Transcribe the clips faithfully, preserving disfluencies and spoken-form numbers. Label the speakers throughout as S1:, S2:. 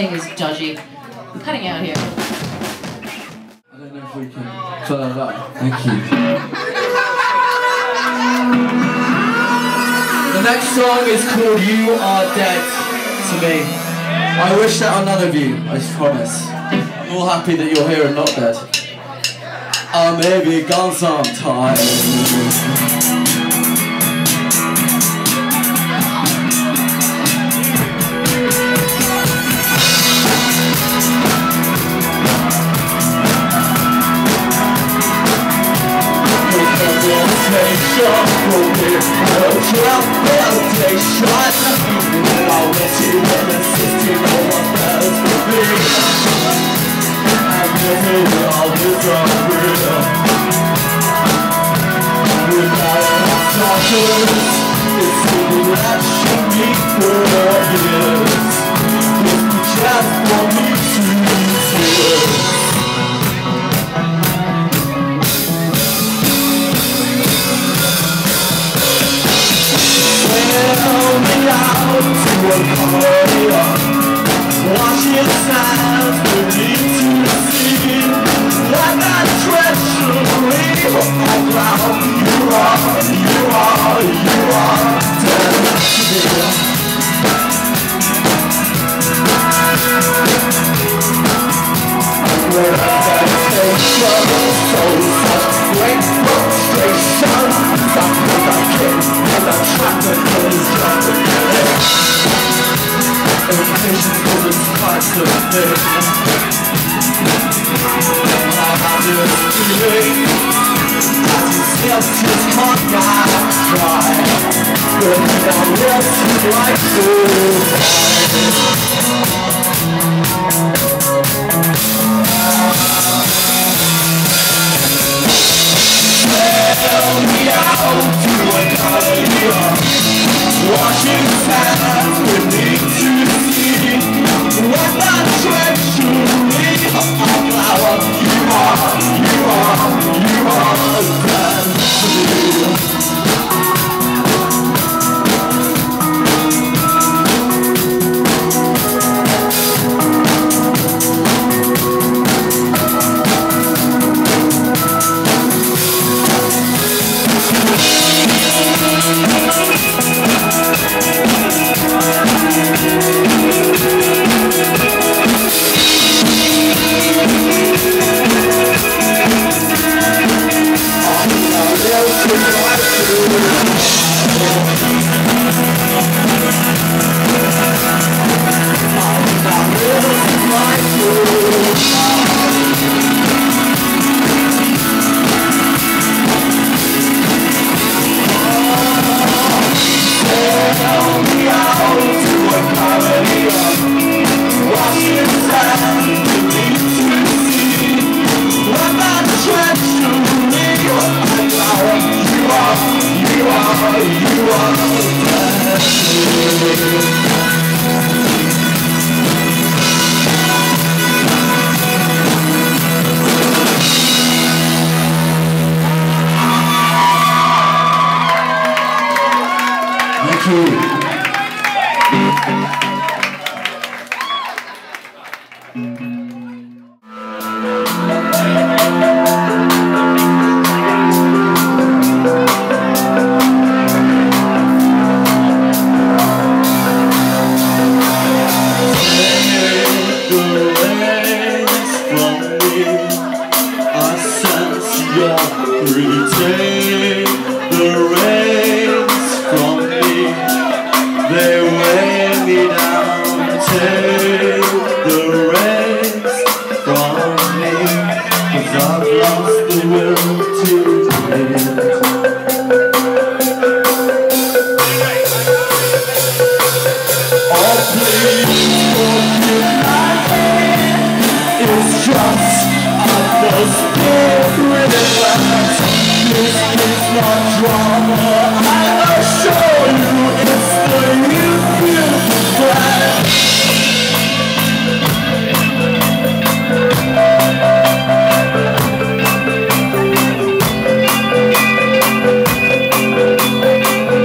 S1: thing is judgy. I'm cutting out here.
S2: I don't know if we can follow that up. Thank you. The next song is called You Are Dead to Me. I wish that on none of you, I promise. I'm all happy that you're here and not dead. I may be gone sometime. Meditation for me, no trap meditation. I'll let you in the system, no one else will be. I'm living all this unreal. Without any suckers, it's something that should be for years. It's the chance for me to tears. Tell me out to a corridor, watching signs we need to see. Like that treachery of love, you are, you are, you are dead to me. When I take trouble, so such great frustration. Sometimes I can't, and I'm trapped in those jumping legs. Impatience for this kind of thing. I have this feeling that you still just can't not try. But now what you like to tell me out to another year. Washing sands we need to see. What that treachery of flower. You are, you are, you are dead to me.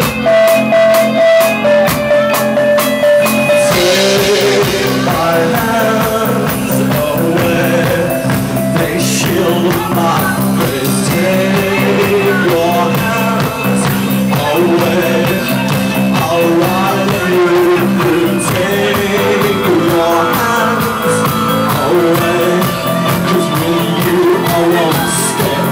S2: I away, 'cause with you I won't stay.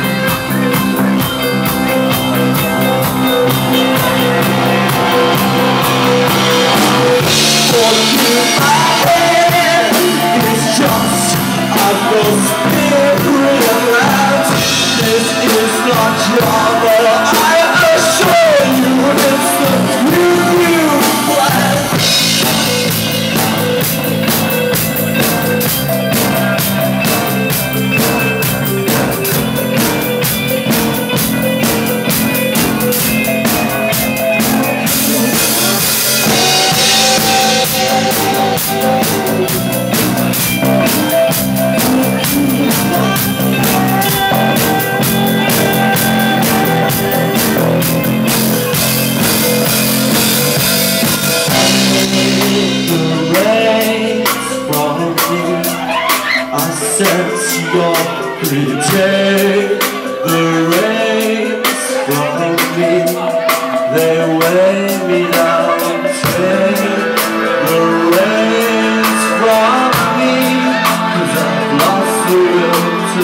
S2: For you my head is just a ghost being realized. This is not drama, I assure you it's the new plan. Sense your pretend. The rays from me, they weigh me down. Take the rays from me, 'cause I've lost the will to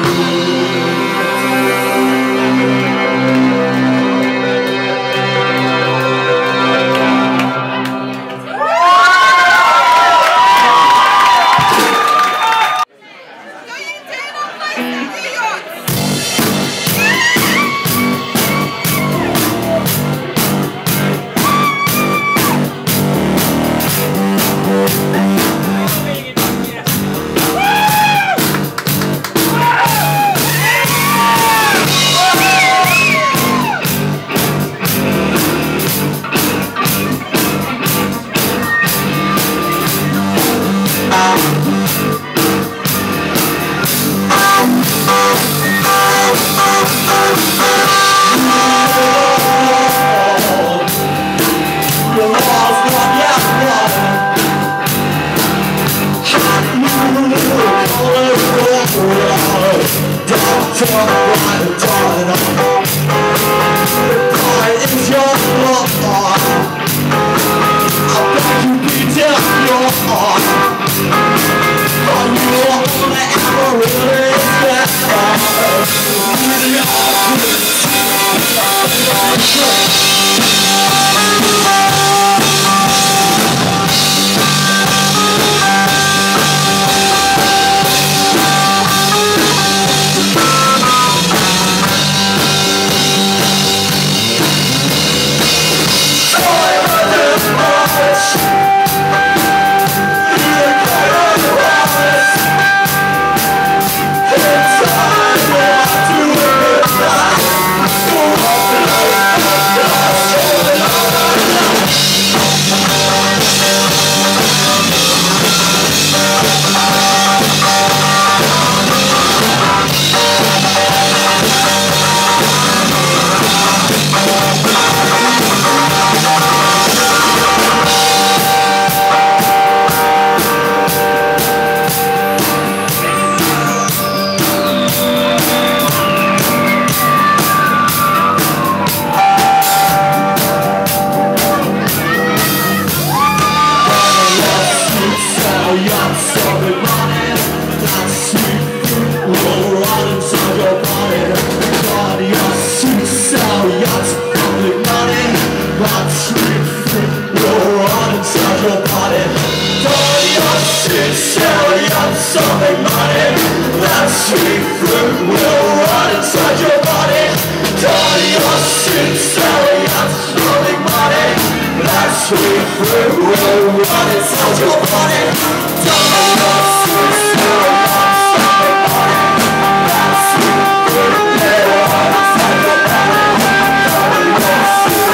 S2: sweet fruit will run inside your body. Don't your sweet smell, something body. That sweet fruit will run inside your body. Don't your sweet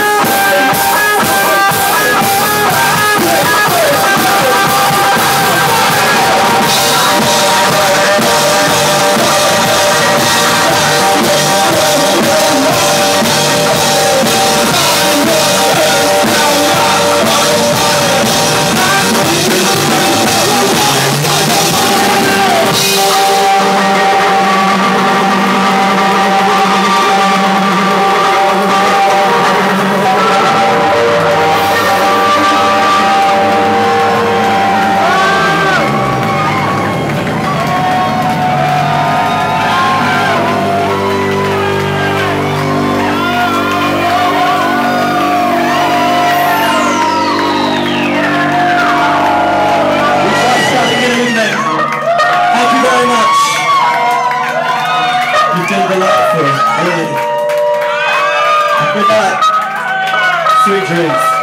S2: smell, something body. very much. You did delightful, really. Good night. Sweet dreams.